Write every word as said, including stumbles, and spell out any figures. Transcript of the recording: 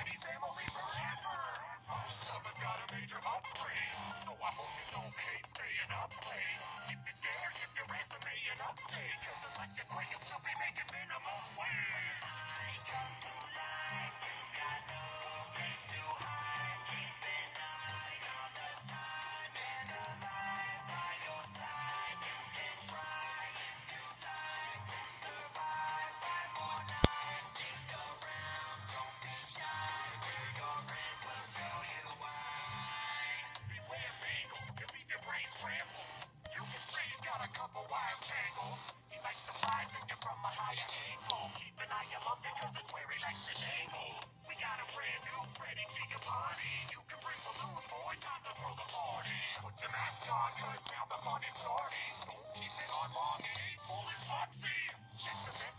Freddy family forever. Most of us got a major upgrade, so I hope you don't hate staying up late. If you're scared, if your resume an update, cause unless you're quick, you'll still be making minimum wage. I come to life, you got no place to hide. Keep an eye on the time and alive by your side. You can try if you like to survive. Five more nights, stick around, don't be shy. We're your friends, we'll show you why. Beware Bangle, he'll leave your brain scrambled. You can say he's got a couple wires tangled. He likes surprising you from a higher angle. Keep an eye above it, cause it's where he likes to dangle. We got a brand new Freddy G party. You can bring balloons, boy, time to throw the party. Put your mask on, cause now the fun is starting. Don't keep it on long, it ain't full and foxy. Check the